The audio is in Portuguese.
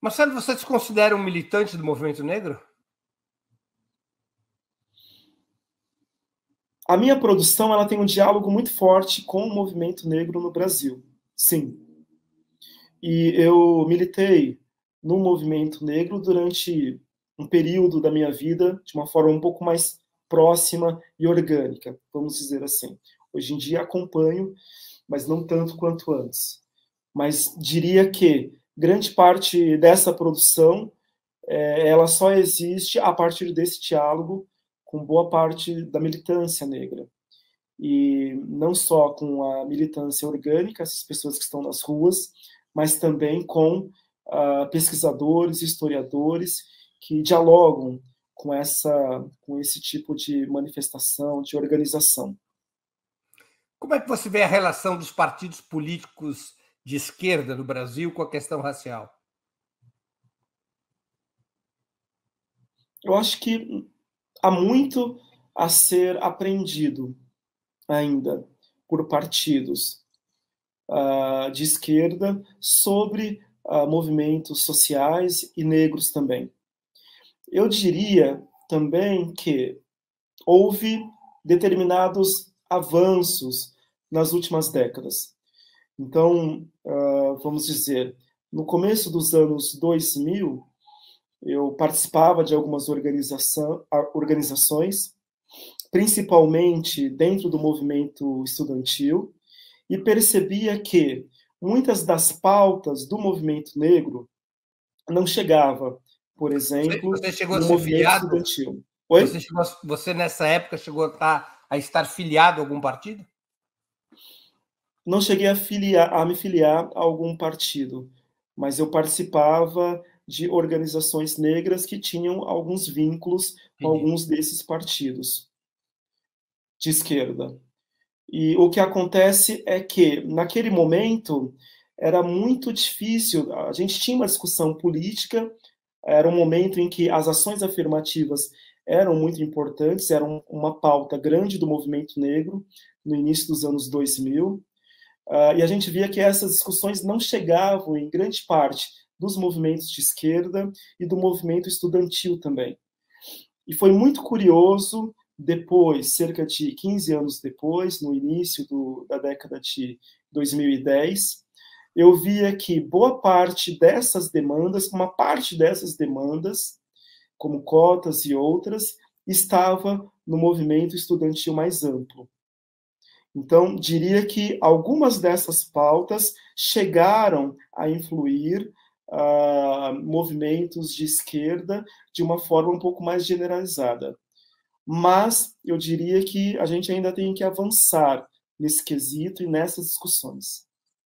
Marcelo, você se considera um militante do movimento negro? A minha produção ela tem um diálogo muito forte com o movimento negro no Brasil, sim. E eu militei no movimento negro durante um período da minha vida de uma forma um pouco mais próxima e orgânica, vamos dizer assim. Hoje em dia acompanho, mas não tanto quanto antes. Mas diria que grande parte dessa produção ela só existe a partir desse diálogo com boa parte da militância negra. E não só com a militância orgânica, essas pessoas que estão nas ruas, mas também com pesquisadores, historiadores que dialogam com esse tipo de manifestação, de organização. Como é que você vê a relação dos partidos políticos de esquerda no Brasil com a questão racial? Eu acho que há muito a ser aprendido ainda por partidos de esquerda sobre movimentos sociais e negros também. Eu diria também que houve determinados avanços nas últimas décadas. Então, vamos dizer, no começo dos anos 2000, eu participava de algumas organizações, principalmente dentro do movimento estudantil, e percebia que muitas das pautas do movimento negro não chegava, por exemplo, Você chegou a no ser movimento filiado? estudantil. Oi? Você nessa época chegou a estar filiado a algum partido? Não cheguei a me filiar a algum partido, mas eu participava de organizações negras que tinham alguns vínculos com Entendi. alguns desses partidos de esquerda. E o que acontece é que, naquele momento, era muito difícil, a gente tinha uma discussão política, era um momento em que as ações afirmativas eram muito importantes, eram uma pauta grande do movimento negro no início dos anos 2000, e a gente via que essas discussões não chegavam, em grande parte, dos movimentos de esquerda e do movimento estudantil também. E foi muito curioso, depois, cerca de 15 anos depois, no início da década de 2010, eu via que boa parte dessas demandas, uma parte dessas demandas, como cotas e outras, estava no movimento estudantil mais amplo. Então, diria que algumas dessas pautas chegaram a influir movimentos de esquerda de uma forma um pouco mais generalizada. Mas eu diria que a gente ainda tem que avançar nesse quesito e nessas discussões.